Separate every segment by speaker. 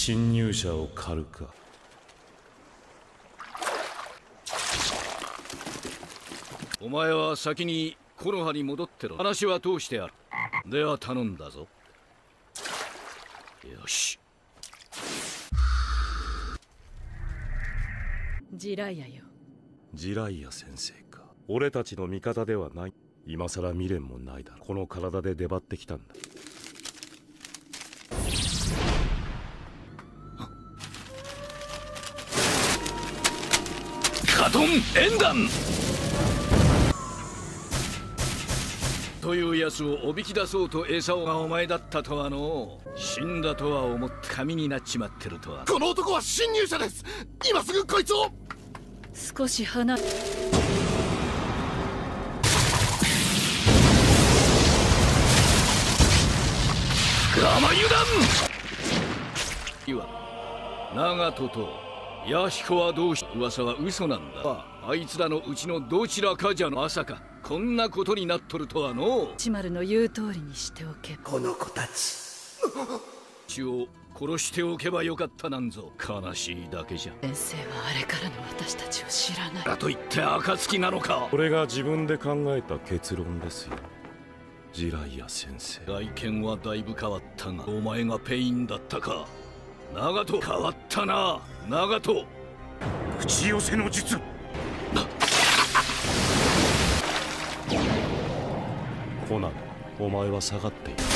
Speaker 1: 侵入者を狩るか。
Speaker 2: お前は先に木の葉に戻ってろ。話は通してある。では頼んだぞ。よし。
Speaker 3: ジライアよ。
Speaker 1: ジライア先生か。俺たちの味方ではない。今さら未練もないだろ。この体で出張ってきたんだ。
Speaker 2: カトンエンダンというやつをおびき出そうと餌をがお前だったとはの。死んだとは思って紙になっちまってるとは。
Speaker 4: この男は侵入者です。今すぐこいつを。
Speaker 3: 少し離れ。
Speaker 2: ガマ油断。いわ長門と弥彦はどうし。噂は嘘なんだ。あいつらのうちのどちらかじゃの。まさかこんなことになっとるとはの。
Speaker 3: チマルの言う通りにしておけ。
Speaker 4: この子たち
Speaker 2: 血を殺しておけばよかったなんぞ。悲しいだけじゃ。
Speaker 3: 先生はあれからの私たちを知らない。
Speaker 2: だと言って暁なのか。
Speaker 1: これが自分で考えた結論ですよ、ジライア先生。
Speaker 2: 外見はだいぶ変わったが、お前がペインだったか。長門変わったな。長門
Speaker 4: 口寄せの術。
Speaker 1: コナン、お前は下がっている。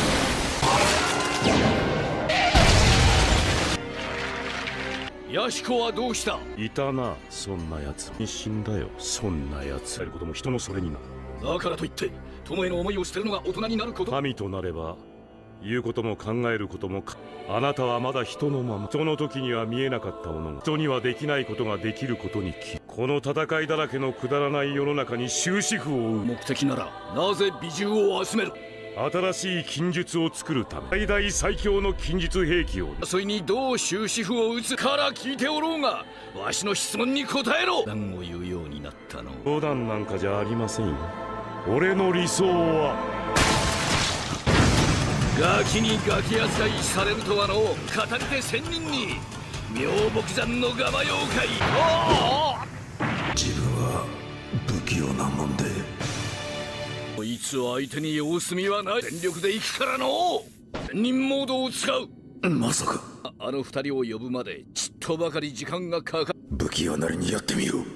Speaker 2: 弥彦はどうした。
Speaker 1: いたな、そんなやつ。死んだよ、そんなやつ。やることも人のそれになる。
Speaker 2: だからといって友への思いを捨てるのが大人になること。
Speaker 1: 神となれば言うことも考えることもあなたはまだ人のまま。人の時には見えなかったものが人にはできないことができることにこの戦いだらけのくだらない世の中に終止符を打う。
Speaker 2: 目的ならなぜ美獣を集める。
Speaker 1: 新しい禁術を作るため最大最強の禁術兵器を。
Speaker 2: 争いにどう終止符を打つから聞いておろうが、わしの質問に答えろ。何を言うようになったの。
Speaker 1: 冗談なんかじゃありませんよ。俺の理想は
Speaker 2: ガキにガキ扱いされるとはの。語り手千人に妙木山のガマ妖怪。
Speaker 4: 自分は不器用なもんで。
Speaker 2: こいつ相手に様子見はない。全力で行くからの。千人モードを使う。
Speaker 4: まさか
Speaker 2: あの二人を呼ぶまでちっとばかり時間がかかる。
Speaker 4: 不器用なりにやってみよう。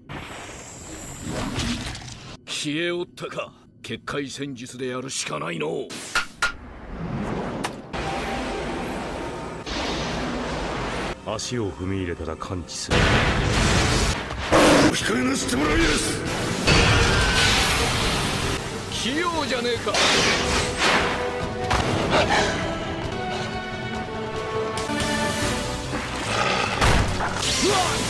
Speaker 2: 消えおったか。結界戦術でやるしかないの。
Speaker 1: 足を踏み入れたら感知する。
Speaker 4: お控えなしてもらいやす。
Speaker 2: 器用じゃねえか。うわっ。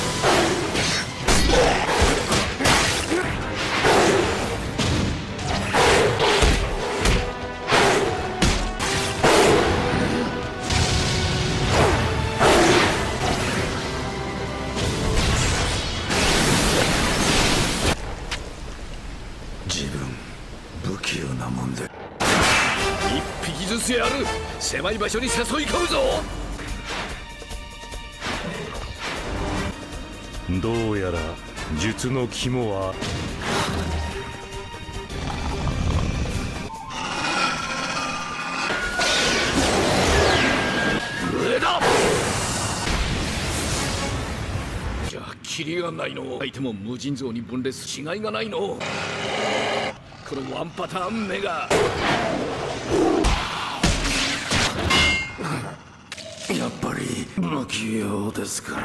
Speaker 4: 自分不器用なもんで。
Speaker 2: 一匹ずつやる。狭い場所に誘い込むぞ。
Speaker 1: どうやら術の肝は
Speaker 2: 上だ。じゃあキリがないの。相手も無尽蔵に分裂。違いがないの。このワンパターン目が。
Speaker 4: やっぱり不器用ですから。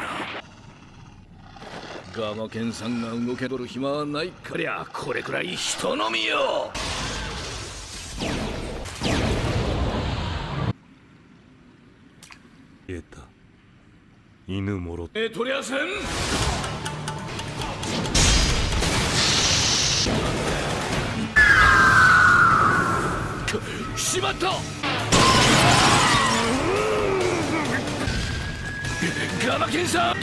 Speaker 2: ガマケンさんが動けとる暇はないかりゃ。これくらい人のみよ。
Speaker 1: 消えた。犬もろ
Speaker 2: 取りゃせん。しまった。ガマケンさん。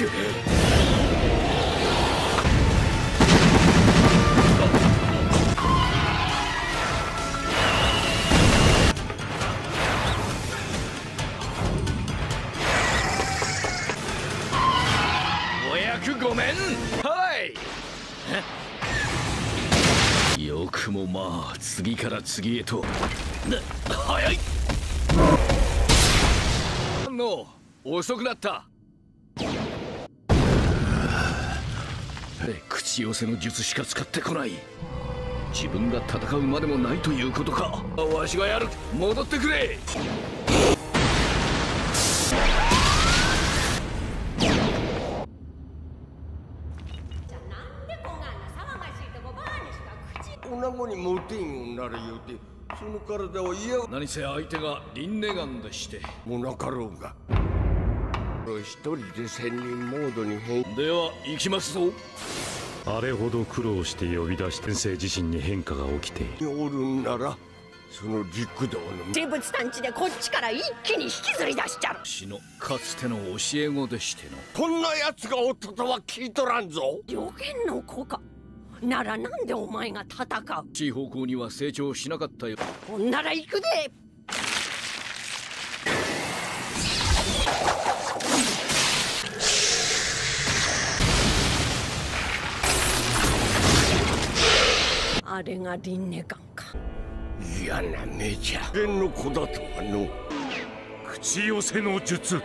Speaker 2: よくもまあ次から次へと早いの遅くなった。口寄せの術しか使ってこない。自分が戦うまでもないということか。わしがやる。戻ってくれ。
Speaker 5: 女子にモテンをなれようて、その体は嫌が
Speaker 2: 何せ相手がリンネガンでして
Speaker 5: もなかろうが。一人で仙人モードに変。
Speaker 2: では行きますぞ。
Speaker 1: あれほど苦労して呼び出し先生自身に変化が起きている。
Speaker 5: おるんならその陸道の
Speaker 6: 生物探知でこっちから一気に引きずり出しちゃる。
Speaker 2: 私のかつての教え子でしての。
Speaker 5: こんな奴がおったとは聞いとらんぞ。
Speaker 6: 予言の子か。ならなんでお前が戦う。
Speaker 2: いい方向には成長しなかったよ。
Speaker 6: ほんなら行くで。あれがリンネガンか。
Speaker 5: 嫌な目じゃ。人の子だとはの。
Speaker 1: 口寄せの術。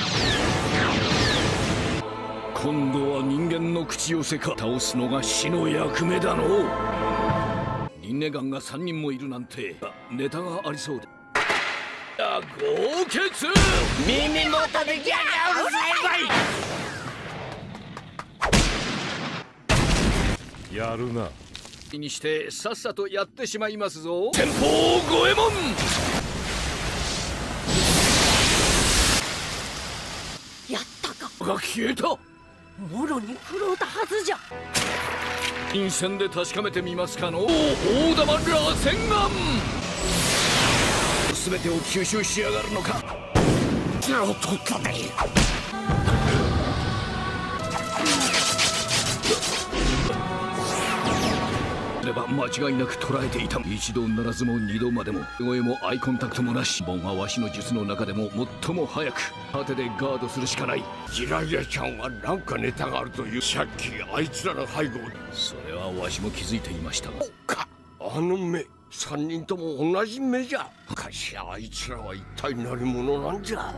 Speaker 2: 今度は人間の口寄せか。倒すのが死の役目だの。リンネガンが3人もいるなんてネタがありそうで。豪傑
Speaker 6: 耳元でギャーギャーうるさい。
Speaker 1: やるな。
Speaker 2: にしてさっさとやってしまいますぞ。天保五右衛門。
Speaker 6: やったか。
Speaker 2: が消えた。
Speaker 6: もろに食ろうたはずじゃ。
Speaker 2: 陰線で確かめてみますかの。大玉螺旋丸。全てを吸収しやがるのか。
Speaker 5: 手を取ったね。
Speaker 2: れば間違いなく捉えていた。一度ならずも二度までも声もアイコンタクトもなし。ボンはわしの術の中でも最も早く盾でガードするしかない。
Speaker 5: ジライアちゃんは何かネタがあるという。さっきあいつらの背後に。
Speaker 2: それはわしも気づいていましたが。
Speaker 5: かあの目、3人とも同じ目じゃ。かしあいつらは一体何者なんじゃ。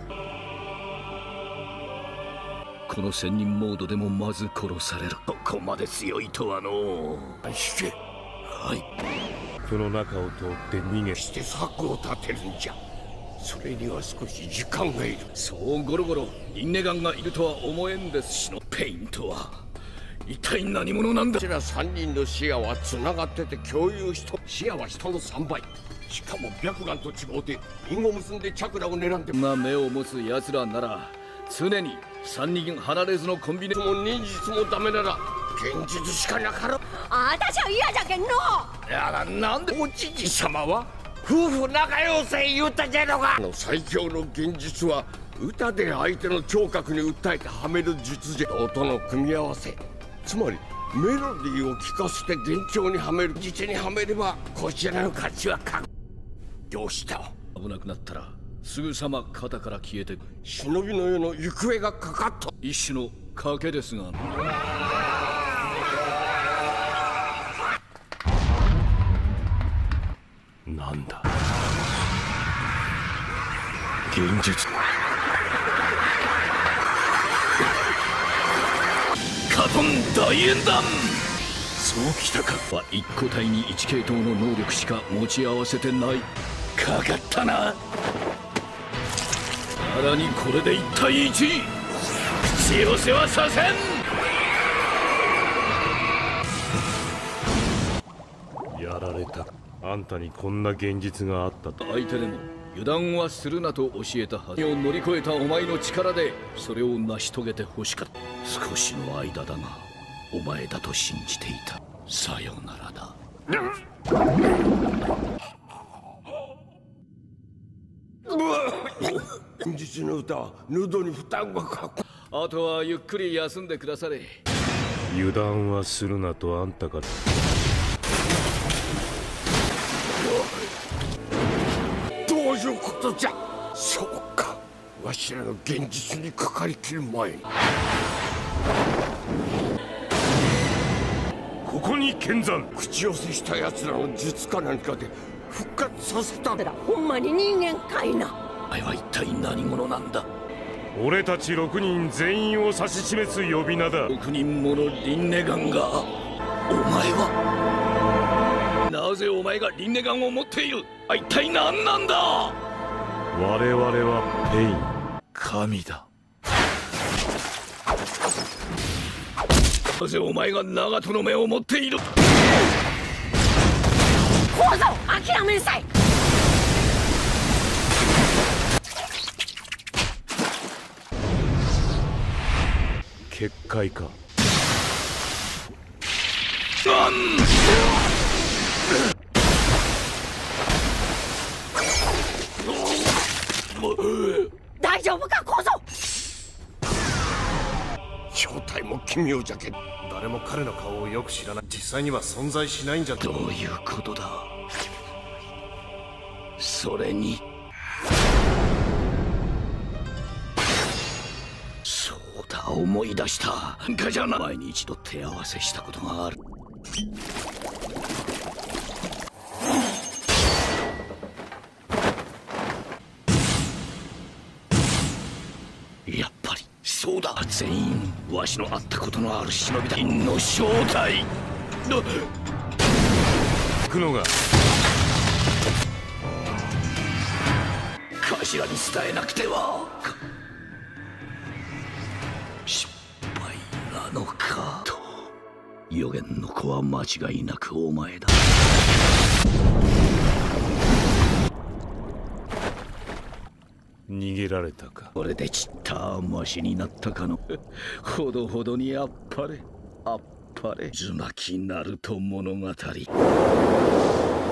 Speaker 2: この仙人モードでもまず殺される。ここまで強いとはの。
Speaker 5: して、
Speaker 2: はい。
Speaker 1: この中を通って逃げ
Speaker 5: して策を立てるんじゃ。それには少し時間がいる。
Speaker 2: そうゴロゴロリンネガンがいるとは思えんですしの。ペインとは一体何者なんだ。
Speaker 5: こちら3人の視野はつながってて共有しと。視野は人の3倍。しかも白眼と違うて因を結んでチャクラを狙んで。
Speaker 2: な目を持つ奴らなら常に3人離れずのコンビネ。
Speaker 5: も忍術もダメなら現実しかなかろう。
Speaker 6: あたしは嫌じゃけんの。
Speaker 2: いやなんで
Speaker 5: おじじ様は夫婦仲良せ言うたじゃろが。最強の現実は歌で相手の聴覚に訴えてはめる術じゃ。音の組み合わせ、つまりメロディーを聴かせて幻聴にはめる。実にはめればこちらの勝ちは確。どうした。
Speaker 2: 危なくなったらすぐさま肩から消えて。
Speaker 5: 忍びの世の行方がかかった。
Speaker 2: 一種の賭けですが。
Speaker 1: なんだ
Speaker 2: 現実。カトン大演談。そうきたか。は一個体に1系統の能力しか持ち合わせてない。かかったな。さらにこれで1対1。口寄せはさせん。
Speaker 1: やられた。あんたにこんな現実があったと。
Speaker 2: 相手でも油断はするなと教えたはず。を乗り越えたお前の力でそれを成し遂げてほしかった。少しの間だがお前だと信じていた。さよならだ。
Speaker 5: 現実の歌は喉に負担がかかる。
Speaker 2: あとはゆっくり休んでくだされ。
Speaker 1: 油断はするなとあんたから。
Speaker 5: どういうことじゃ。そうか、わしらの現実にかかりきる前に。
Speaker 1: ここに見参。
Speaker 5: 口寄せした奴らの術か何かで復活させたんだ。
Speaker 6: ほんまに人間かいな。
Speaker 2: お前は一体何者なんだ。
Speaker 1: 俺たち6人全員を指し示す呼び名だ。
Speaker 2: 6人ものリンネガンが。お前はなぜお前がリンネガンを持っている。一体何なんだ。
Speaker 1: 我々はペイン、神だ。
Speaker 2: なぜお前が長門の目を持っている。
Speaker 6: 小僧諦めんさい。
Speaker 1: 結界か。
Speaker 6: 大丈夫か小僧。
Speaker 5: 正体も奇妙じゃけど、
Speaker 7: 誰も彼の顔をよく知らない。実際には存在しないんじゃ。
Speaker 2: どういうことだ。それにそうだ、思い出した。かじゃな。前に一度手合わせしたことがある。やっぱりそうだ。全員わしの会ったことのある忍びだ。の正体の
Speaker 1: 行くのが
Speaker 2: 頭に伝えなくては。失敗なのかと。予言の子は間違いなくお前だ。
Speaker 1: 逃げられたか。
Speaker 2: これでちったマシになったかの。ほどほどにあっぱれあっぱれ。渦巻きナルト物語。